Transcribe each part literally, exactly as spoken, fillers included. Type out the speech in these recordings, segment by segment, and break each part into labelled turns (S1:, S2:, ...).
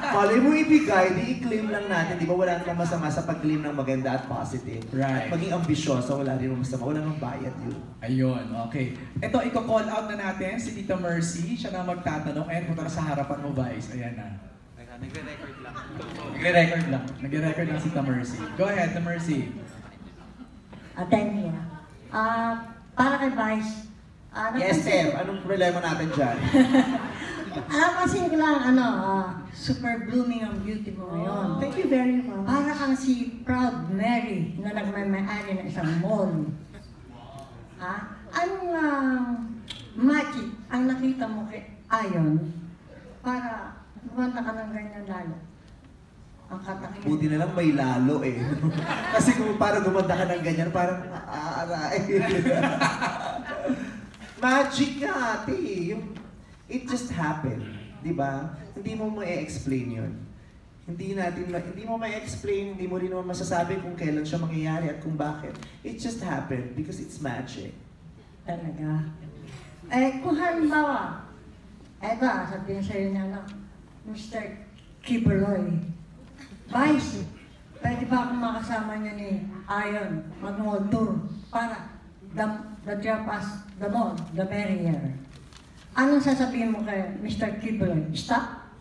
S1: Malay mo ibigay, di i-claim lang natin. Di ba wala namang masama sa pag-claim ng maganda at positive.
S2: Right.
S1: At maging ambisyoso, wala rin namang masama. Wala namang bayad yun.
S2: Ayun, okay. Ito, i-call out na natin si Tita Mercy. Siya na magtatanong. Ayan, punta na sa harapan mo, Vice. Ayan na.
S3: Nagre-record lang.
S2: Nagre-record lang. Nagre-record lang si Tita Mercy. Go ahead, Tita Mercy.
S4: Attend niya. Ah, para kay Vice. Uh,
S1: Yes, Steph. Anong problema natin dyan?
S4: Alam kasi ko lang, ano, ah, super blooming ang beauty mo ngayon.
S1: Thank you very much.
S4: Para kang si Proud Mary na nagmamay-ari ng isang mall. Ha? Anong uh, magic ang nakita mo kay Ayon para gumanda ka ng ganyan lalo? Ang katakin.
S1: Buti na lang may lalo eh. Kasi kung para gumanda ka ng ganyan, parang aaray. Magic nga, ate. Yung, it just happened. Di ba? Hindi mo ma-explain yun. Hindi natin, hindi mo ma-explain, hindi mo rin naman masasabi kung kailan siya mangyayari at kung bakit. It just happened because it's magic.
S4: Talaga. Eh, kung halimbawa, eto, sabihin sa'yo niya, no, Mister Kibuloy, Vice, pwede ba akong makasama niya ni Ayon mag-mall tour para the, the job as the more, the merrier. Anong sasabihin mo kay Mister Kibuloy? Stop?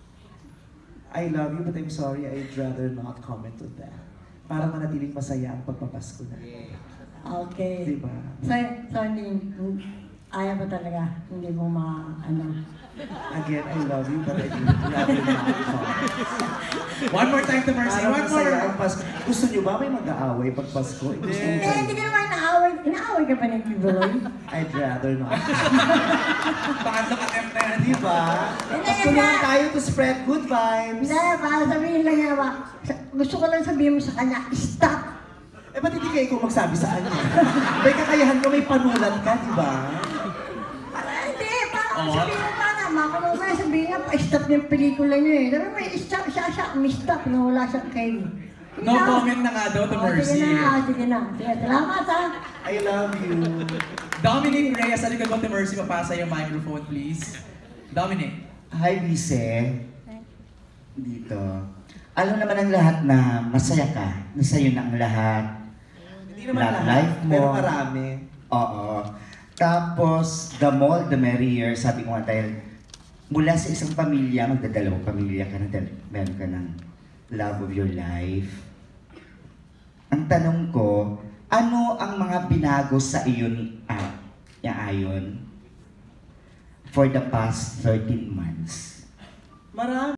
S1: I love you but I'm sorry, I'd rather not comment on that. Para manatiling masaya ang pagpapasko na.
S4: Okay.
S1: Diba?
S4: So, so hindi, ayaw mo talaga, hindi mo ma, ano.
S1: Again, I love you but I'd rather not comment.
S2: One more time to Mercy.
S1: Para
S2: One
S1: masaya
S2: more.
S1: ang Pasko. Gusto niyo ba may mag-aaway pag Pasko? Eh, Gusto niyo
S4: Eh,
S1: ba?
S4: hindi ka naman inaaway, inaaway ka pa ni Kibuloy.
S1: I'd rather not.
S2: Pangatlong attempt na yan.
S1: Diba? Tulungan tayo to spread good vibes.
S4: Hindi, para sabihin lang niya ba, gusto ko lang sabihin mo sa kanya, stop!
S1: Eh, ba't hindi kayo ikaw magsabi sa kanya? May kakayahan ka, may panulat ka, di ba?
S4: Ah, hindi, para
S2: Oo.
S4: sabihin mo pa na, makulong na, sabihin nga, pa-stop niya yung pelikula niya eh. Sabi may stop siya, siya, may stop, na wala siyang kayo.
S2: No comment na nga daw to Mercy.
S4: Sige na, sige na. Sige, salamat ha.
S1: I love you.
S2: Dominic Reyes, sa likod mo to Mercy, papasa yung microphone, please. Dominic.
S5: Hi, Vice. Dito. Alam naman ang lahat na masaya ka. Nasa'yo na ang lahat.
S1: Hindi naman
S5: Love
S1: lahat,
S5: life mo.
S1: pero marami.
S5: Oo. Tapos, the more, the merrier. Sabi ko nga dahil mula sa isang pamilya, magdadalawang pamilya ka na dahil meron ka ng love of your life. Ang tanong ko, ano ang mga binago sa iyo ni ah, ni Ayon for the past thirteen months?
S1: Marami.